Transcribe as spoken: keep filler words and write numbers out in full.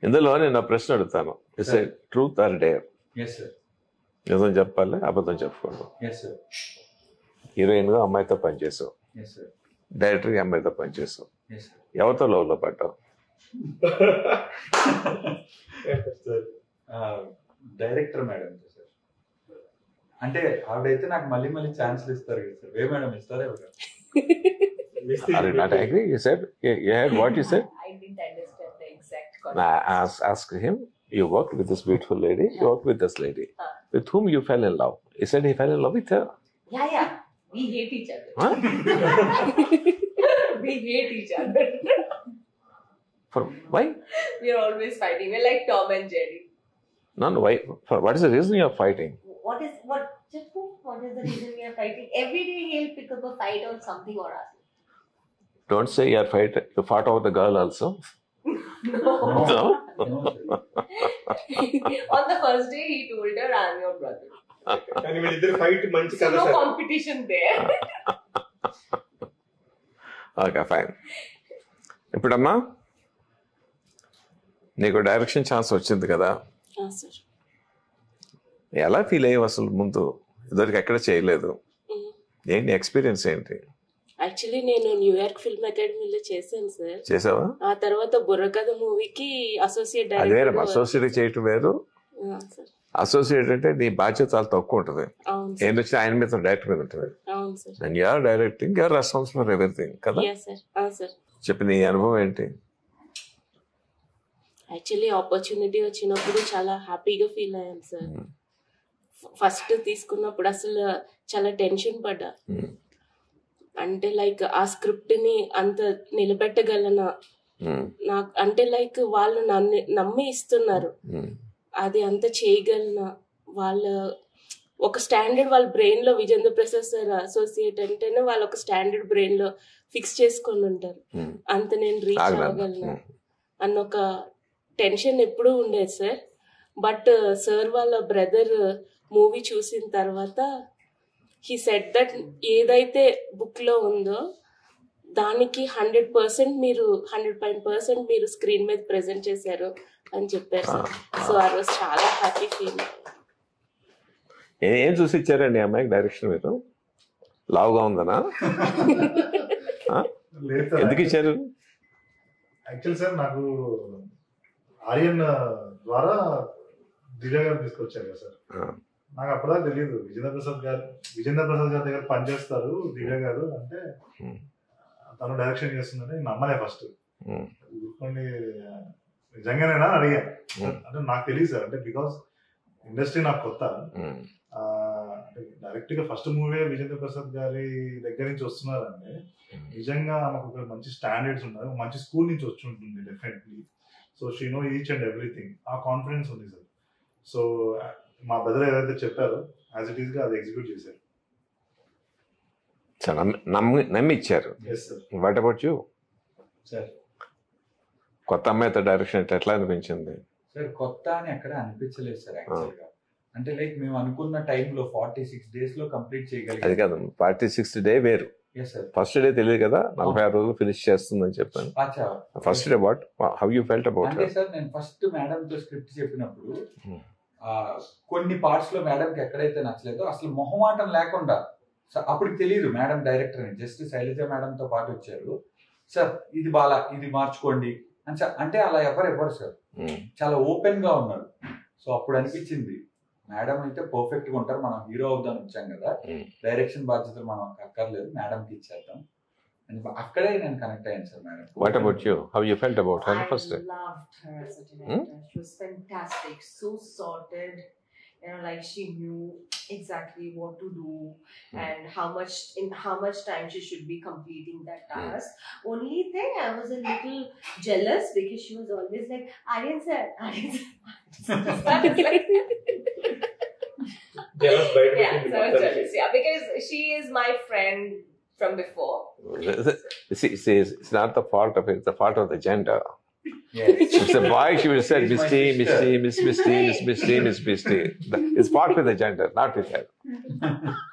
ఇందులో నేను ప్రశ్న అడుగుతాను, it's a truth or dare? నిజం చెప్పాలి, అబద్ధం చెప్పకూడదు. హీరోయిన్గా అమ్మాయితో పనిచేసావు, డైరెక్టర్గా అమ్మాయితో పనిచేసావు, ఎవరితో లవ్లో పడ్డావు? Director madam sir. అంటే ఆవిడైతే నాకు మళ్ళీ మళ్ళీ ఛాన్స్లు ఇస్తారు కదా సార్. ఏ మేడం ఇస్తారా? Are you not angry? You said, you, you heard what you said? I didn't understand the exact Now, ask, ask him, you worked with this beautiful lady, you worked with this lady. Huh. With whom you fell in love? He said he fell in love with her. Yeah, yeah. We hate each other. Huh? We hate each other. For why? We are always fighting. We're like Tom and Jerry. No, no, why? For, what is the reason you are fighting? What is, what, just what is the reason we are fighting? Every day he'll pick up a fight on something or other. Don't say you are fight. You fought over the girl also. No. No? On the first day he told her, I'm your brother. కానీ వీళ్ళిద్దరు fight మంచి So కదా no సార్. competition there. Okay, fine. ఇప్పుడమ్మా నీకు direction chance వచ్చింది కదా, sir. ఎలా ఫీల్ అయ్యావు అసలు? ముందు ఇద్దరికి ఎక్కడ చేయలేదు, ఏంటి ఎక్స్పీరియన్స్ ఏంటి? యాక్చువల్లీ నేను న్యూయార్క్ ఫిల్మ్ అకాడమీలో చేశాను సార్. చేసావా? ఆ తర్వాత బుర్రకథ మూవీకి అసోసియేట్ అది వేరే, డైరెక్టర్. అసోసియేట్ చేయటం వేరు. సార్. అసోసియేట్ అంటే నీ బాధ్యత చాలా తక్కువ ఉంటుంది, అవును ఏం సార్. వచ్చినా ఆయన మీద డైరెక్టర్ మీద ఉంటుంది. అవును సార్. And you're directing, you're responsible for everything కదా. Yeah sir. ఆ సార్. చెప్పి నీ అనుభవం ఏంటి? యాక్చువల్లీ ఆపర్చునిటీ వచ్చినప్పుడు చాలా హ్యాపీగా ఫీల్ అయ్యాను సార్. ఫస్ట్ తీసుకున్నప్పుడు అసలు చాలా టెన్షన్ పడ్డా. Hmm. అంటే లైక్ ఆ స్క్రిప్ట్ ని అంత నిలబెట్టగలనా, Hmm. నాకు అంటే లైక్ వాళ్ళు నన్ను నమ్మి ఇస్తున్నారు, Hmm. అది అంత చేయగలనా? వాళ్ళ ఒక స్టాండర్డ్ వాళ్ళ బ్రెయిన్ లో, విజేంద్ర ప్రసాద్ సార్ అసోసియేట్ అంటేనే వాళ్ళు ఒక స్టాండర్డ్ బ్రెయిన్ లో ఫిక్స్ చేసుకొని ఉంటారు, Hmm. అంత నేను రీచ్ ఆగలేను. అవ్వగలనా Hmm. అన్న ఒక టెన్షన్ ఎప్పుడూ ఉండేది సార్. బట్ సార్ వాళ్ళ బ్రదర్ మూవీ చూసిన తర్వాత హీ సెడ్ దట్ ఏదైతే బుక్ లో ఉందో దానికి హండ్రెడ్ పర్సెంట్ మీరు హండ్రెడ్ పాయింట్ పర్సెంట్ మీరు స్క్రీన్ మీద ప్రెజెంట్ చేశారు అని చెప్పారు సార్. సో ఆ రోజు చాలా హ్యాపీ ఫీల్. ఏ- ఏం చూసి ఇచ్చారండి అమ్మాయికి డైరెక్షన్ మీరు? లావుగా ఉందనా? ఆ? లేదు సార్. ఎందుకు ఇచ్చారు? యాక్చువల్ సార్ నాకు ఆర్యన్ ద్వారా దివ్య గారు తీసుకొచ్చారు కదా సార్. ఆ. నాకు అప్పటిదాకా తెలియదు విజేంద్ర ప్రసాద్ గారు విజేంద్ర ప్రసాద్ గారి దగ్గర పనిచేస్తారు దివ్య గారు అంటే, Hmm. తను డైరెక్షన్ చేస్తుందని నేను నమ్మలే ఫస్ట్. Hmm. కొన్ని నిజంగానేనా అని అడిగాను. Hmm. అంటే నాకు తెలియదు సార్, అంటే బికాస్ ఇండస్ట్రీ నాకు కొత్త. Hmm. డైరెక్ట్ గా ఫస్ట్ మూవీ విజేంద్ర ప్రసాద్ గారి దగ్గర నుంచి వస్తున్నారంటే నిజంగా ఆమెకు ఒక మంచి స్టాండర్డ్స్ ఉన్నాయి, ఒక మంచి స్కూల్ నుంచి వచ్చి ఉంటుంది definitely. So she know each and everything, ఆ కాన్ఫిడెన్స్ ఉంది సార్. సో మా బ్రదర్ ఏదైతే చెప్పారో యాజ్ ఇట్ ఈస్ గా అది ఎగ్జిక్యూట్ చేశారు. చాలా నమ్మి నమ్మి- నమ్మి ఇచ్చారు. Yes sir. What about you? Sir కొత్త అమ్మాయితో డైరెక్షన్ ఎట్లా అనిపించింది? సార్ కొత్త అని ఎక్కడ అనిపించలేదు సార్ యాక్చువల్ గా. అంటే లైక్ మేము అనుకున్న టైంలో ఫార్టీ సిక్స్ డేస్ లో కంప్లీట్ అది చేయగలిగాం. కాదు, ఫార్టీ సిక్స్త్ డే వేరు. Yes sir. ఫస్ట్ డే తెలియదు కదా, నలభై ఆరు రోజులు ఫినిష్ చేస్తుందని చెప్పాను. అచ్చా. First day what how you felt about అంటే సార్ నేను ఫస్ట్ మేడం తో స్క్రిప్ట్ చెప్పినప్పుడు Hmm. ఆ, కొన్ని పార్ట్స్ లో మేడం కి ఎక్కడైతే నచ్చలేదో అసలు మొహమాటం లేకుండా సార్, అప్పుడు తెలియదు మేడం డైరెక్టర్ అని, జస్ట్ శైలజ మేడం తో పాటు వచ్చారు. సార్ ఇది బాలా, ఇది మార్చుకోండి అని సార్ అంటే అలా ఎవరు ఇవ్వరు సార్, చాలా ఓపెన్ గా ఉన్నారు. సో అప్పుడు అనిపించింది మేడం అయితే పర్ఫెక్ట్ గా ఉంటారు, మనం హీరో అవుదాం వచ్చాం కదా, డైరెక్షన్ బాధ్యతలు మనం అక్కర్లేదు మేడం కి ఇచ్చేద్దాం అని అక్కడే నేను కనెక్ట్ అయ్యాను sir madam. What about you? How you felt about her I first day? loved her as a director. She was fantastic, so sorted. You know, like she knew exactly what to do and how much in how much time she should be completing that task. Only thing I was a little jealous because she was always like, Aryan sir, Aryan sir. That is like Jealous బయట yeah, పెట్టింది so I was మొత్తానికి. jealous. Yeah, because she is my friend from before. See, see, it's not the fault of it, it's the fault of the gender. Yes. If it's a boy, she would have said She's my Misty, sister. Misty, Miss Misty, Miss Misty, Miss Misty. It's fault with the gender, not with her.